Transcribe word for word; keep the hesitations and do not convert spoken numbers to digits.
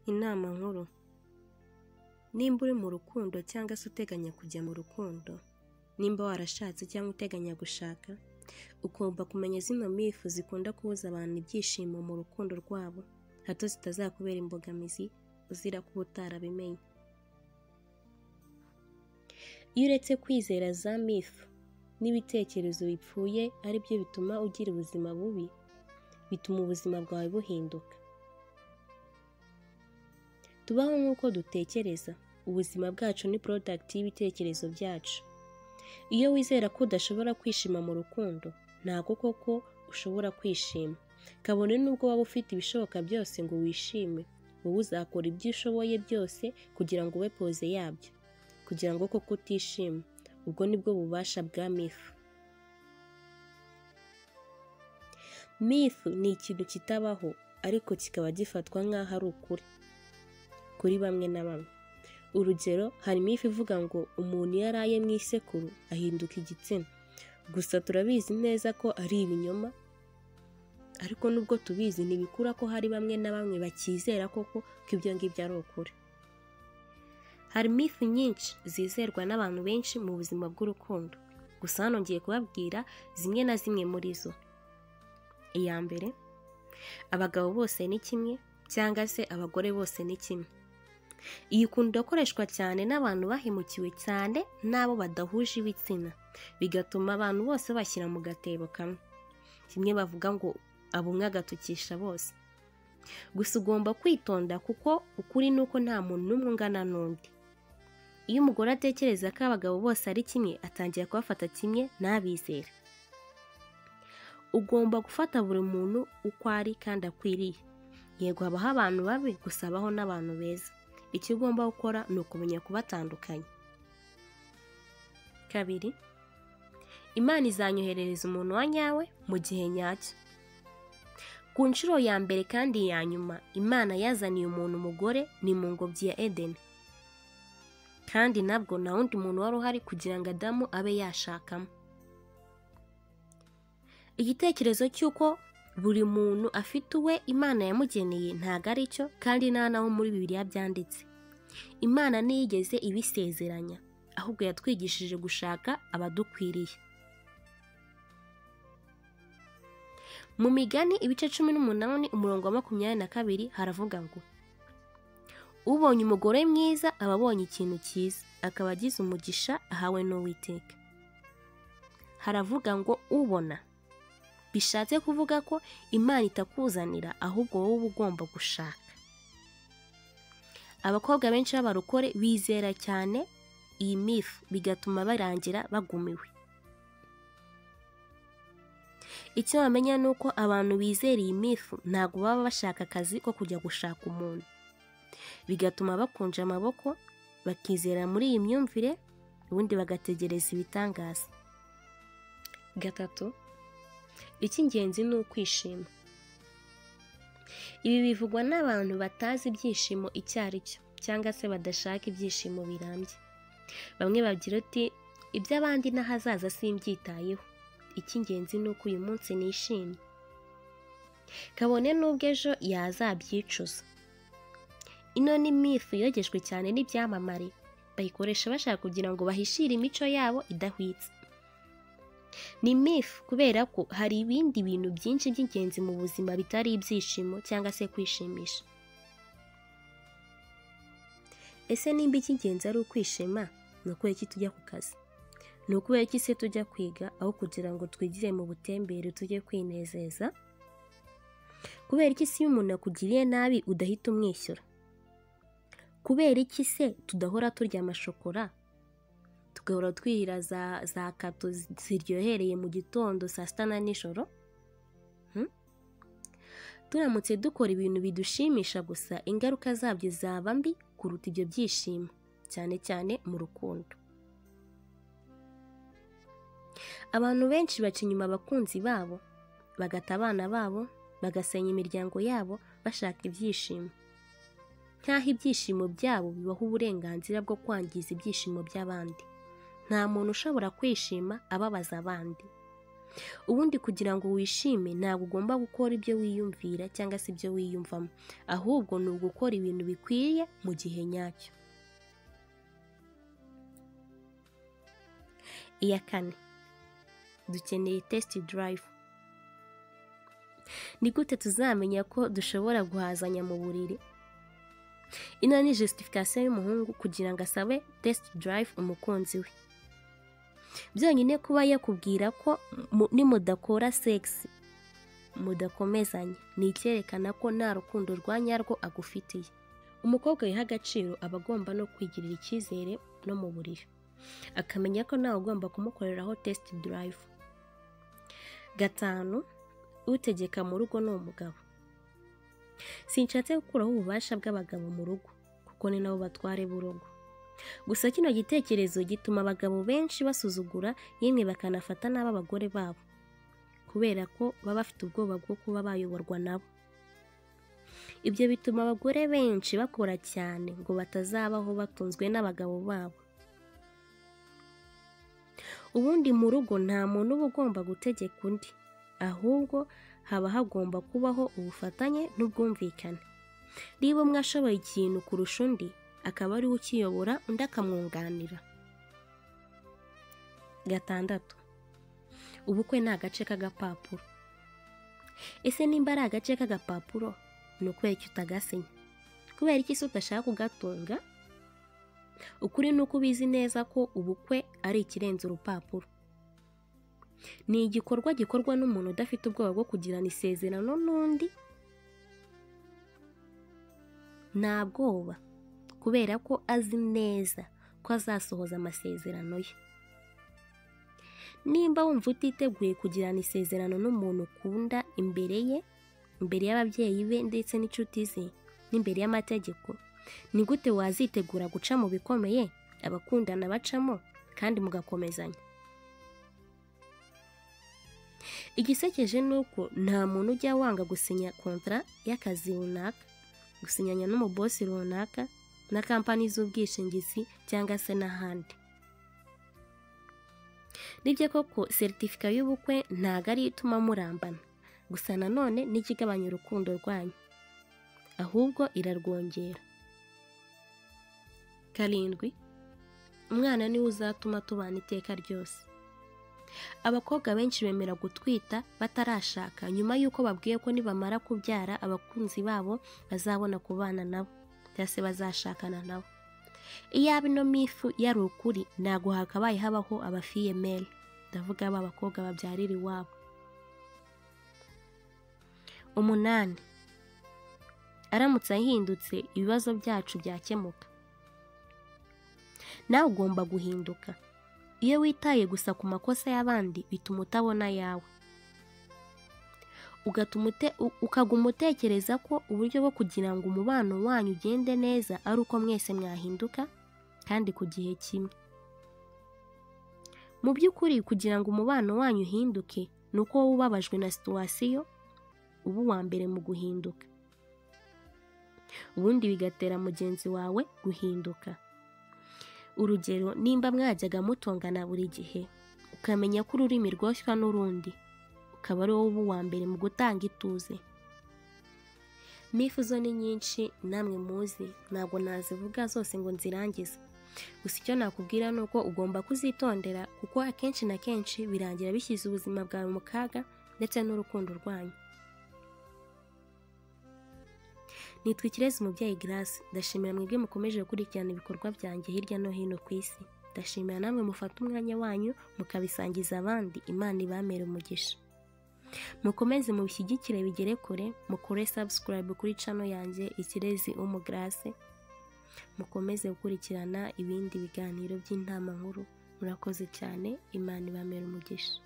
Inama nkuru: nimba uri mu rukundo cyangwa se uteganya kujya mu rukundo, nimba warashatse cyangwa uteganya gushaka, ugomba kumenya zino mifu zikunda kubuza abantu ibyishimo mu rukundo rwabo, hato zitazakubera imbogamizi uzira kuba utarabimenye. Iyo uretse kwizera za mifu n'ibitekerezo bipfuye ari byo bituma ugira ubuzima bubi, bituma ubuzima bwawe buhinduka. Tubaho nk'uko dutekereza, ubuzima bwacu ni product y'ibitekerezo byacu. Iyo wizera ko udashobora kwishima mu rukundo, ntabwo koko ushobora kwishima. Kabone nubwo waba ufite ibishoboka byose ngo wishime, wowe uzakora ibyo ushoboye byose kugira ngo ube pose yabyo, kugira ngo koko utishima. Ubwo nibwo bubasha bwa mifu. Mifu ni ikintu kitabaho ariko kikaba gifatwa nk'aho ari ukuri kuri bamwe na bamwe. Urugero, hari mifu ivuga ngo umuntu iyo araye mu isekuru ahinduka igitsina. Gusa turabizi neza ko ari ibinyoma, ariko nubwo tubizi ntibikura ko hari bamwe na bamwe bakizera koko ko ibyo ngibyo ari ukuri. Hari mifu nyinshi zizerwa n'abantu benshi mu buzima bw'urukundo, gusa hano ngiye kubabwira zimwe na zimwe muri zo. Iya mbere, abagabo bose ni kimwe cyangwa se abagore bose ni kimwe. Iyi ikunda gukoreshwa cyane n'abantu bahemukiwe cyane n'abo badahuje ibitsina, bigatuma abantu bose bashyira mu gatebo kamwe. Kimwe bavuga ngo abumwe agatukisha bose. Gusa ugomba kwitonda kuko ukuri nuko nta muntu n'umwe ungana n'undi. Iyo umugore atekereza ko abagabo bose ari kimwe, atangira kubafata kimwe n'abizera. Ugomba gufata buri muntu uko ari kandi akwiriye. Yego habaho abantu babi, gusa habaho n'abantu beza. Icyo ugomba gukora ni ukumenya kubatandukanya. Kabiri, Imana izanyoherereza umuntu wa nyawe mu gihe nyacyo. Ku nshuro ya mbere kandi ya nyuma, Imana yazaniye umuntu umugore ni mu ngobyi ya Edeni. Kandi nabwo nta wundi muntu wari uhari kugira ngo Adamu abe yashakamo. Igitekerezo cy'uko buri muntu afite uwe Imana yamugeneye ntago ari cyo, kandi nta naho muri Bibiliya byanditse. Imana ntiyigeze ibisezeranya, ahubwo yatwigishije gushaka abadukwiriye. Mu Migani ibice cumi n'umunani umurongo wa makumyabiri na kabiri haravuga ngo: ubonye umugore mwiza aba abonye ikintu cyiza, akaba agize umugisha ahawe n'Uwiteka. Haravuga ngo ubona, bishatse kuvuga ko Imana itakuzanira, ahubwo wowe uba ugomba gushaka. Abakobwa benshi b'abarokore bizera cyane iyi mifu, bigatuma barangira bagumiwe. Icyo wamenya ni uko abantu bizera iyi mifu ntabwo baba bashaka akazi ko kujya gushaka umuntu, bigatuma bakunja amaboko, bakizera muri iyi myumvire, ubundi bagategereza ibitangaza. Gatatu, icy'ingenzi ni ukwishima. Ibi bivugwa n'abantu batazi ibyishimo icyo ari cyo, cyangwa se badashaka ibyishimo birambye. Bamwe bagira ati iby'abandi n'ahazaza simbyitayeho, icy'ingenzi ni uko uyu munsi nishimye. Kabone n'ubwo ejo yazabyicuza. Ino ni mifu yogejwe cyane n'ibyamamare, bayikoresha bashaka kugira ngo bahishire imico yabo idahwitse. Ni mifu kubera ko hari ibindi bintu byinshi by'ingenzi mu buzima bitari ibyishimo cyangwa se kwishimisha. Ese nimba icy'ingenzi ari ukwishima, ni ukubera iki tujya ku kazi? Ni ukubera iki se tujya kwiga aho kugira ngo twigire mu butembere tujye kwinezeza? Kubera iki se iyo umuntu akugiriye nabi udahita umwishyura? Kubera iki se tudahora turya amashokora, tugahora twihira za, za kato ziryohereye mu gitondo, saa sita na nijoro? Hmm? Turamutse dukora ibintu bidushimisha gusa, ingaruka zabyo zaba mbi kuruta ibyo byishimo, cyane cyane mu rukundo. Abantu benshi baca inyuma abakunzi babo, bagata abana babo, bagasenya imiryango yabo bashaka ibyishimo, nk'aho ibyishimo byabo bibaho uburenganzira bwo kwangiza ibyishimo by'abandi. Nta muntu ushobora kwishima ababaza abandi. ubundi kugira ngo wishime ntabwo ugomba gukora ibyo wiyumvira cyangwa se ibyo wiyumvamo, ahubwo ni ugukora ibintu bikwiye mu gihe nyacyo. Iya kane, dukeneye test drive. Ni gute tuzamenya ko dushobora guhazanya mu buriri? Ino ni justification y'umuhungu kugira ngo asabe test drive umukunzi we. Byonyine kuba yakubwira ko nimudakora sex mudakomezanya ni icyerekana ko nta rukundo rwa nyarwo agufitiye. Umukobwa wiha agaciro aba agomba no kwigirira icyizere no mu buriri, akamenya ko nawe ugomba kumukoreraho test drive. Gatanu, utegeka mu rugo ni umugabo. Sinshatse gukuraho ububasha bw'abagabo mu rugo kuko ni nabo batware b'urugo, gusa kino gitekerezo gituma abagabo benshi basuzugura yemwe bakanafata nabi abagore babo kubera ko baba bafite ubwoba bwo kuba bayoborwa nabo. Ibyo bituma abagore benshi bakora cyane ngo batazabaho batunzwe n'abagabo babo. Ubundi mu rugo nta muntu uba ugomba gutegeka undi, ahubwo haba hagomba kubaho ubufatanye n'ubwumvikane. Niba umwe ashoboye ikintu kurusha undi akaba ari we ukiyobora, undi akamwunganira. Gatandatu, ubukwe ni agace k'agapapuro. Ese nimba ari agace k'agapapuro ni ukubera iki utagasinya? Kubera iki se utashaka kugatunga? Ukuri ni uko ubizi neza ko ubukwe ari ikirenze urupapuro. Ni igikorwa gikorwa n'umuntu udafite ubwoba bwo kugirana isezerano n'undi. Nta bwoba, kubera ko azi neza ko azasohoza amasezerano ye. Nimba wumva utiteguye kugirana isezerano n'umuntu ukunda imbere ye, imbere y'ababyeyi be ndetse n'inshuti ze, n'imbere y'amategeko, ni gute wazitegura guca mu bikomeye abakundana bacamo kandi mugakomezanya? Igisekeje ni uko nta muntu ujya wanga gusinya kontra y'akazi runaka, gusinyanya n'umubosi runaka, na kampani z'ubwishingizi cyangwa se n'ahandi. Nibyo koko certificate y'ubukwe ntago ari ituma murambana, gusa nanone n'ikigabanya urukundo rwanyu, ahubwo irarwongera. Karindwi, umwana niwe uzatuma tubana iteka ryose. Abakobwa benshi bemera gutwita batarashaka nyuma y'uko babwiye ko nibamara kubyara abakunzi babo bazabona kubana nabo cyangwa se bazashakana nabo. Iyaba ino mifu yari ukuri ntago hakabaye habaho abafiyemeli, ndavuga aba bakobwa babyarira iwabo. Umunani, aramutse ahindutse ibibazo byacu byakemuka. Nawe ugomba guhinduka. Iyo witaye gusa ku makosa y'abandi bituma utabona yawe, ukaguma utekereza ko uburyo bwo kugira ngo umubano wanyu ugende neza ari uko mwese mwahinduka kandi ku gihe kimwe. Mu by'ukuri kugira ngo umubano wanyu uhinduke ni uko wowe ubabajwe na situwasiyo uba uwa mbere mu guhinduka, ubundi bigatera mugenzi wawe guhinduka. Urugero, nimba mwajyaga mutongana buri gihe, ukamenya ko ururimi rwoshywa n'urundi, ukaba ari wowe uba uwa mbere mu gutanga ituze. Mifu zo ni nyinshi namwe muzi, ntabwo nazivuga zose ngo nzirangize, gusa icyo nakubwira ni uko ugomba kuzitondera kuko akenshi na kenshi birangira bishyize ubuzima bwawe mu kaga ndetse n'urukundo rwanyu. Nitwa Ikirezi Umubyeyi Grace, ndashimira mwebwe mukomeje gukurikirana ibikorwa byanjye hirya no hino ku isi. Ndashimira namwe mufata umwanya wanyu mukabisangiza abandi, Imana ibamere umugisha. Mukomeze mubishyigikire bigere kure, mukore subscribe kuri channel yanjye Ikirezi Umu Grace. Mukomeze gukurikirana ibindi biganiro by'intama nkuru. Murakoze cyane, Imana ibamere umugisha.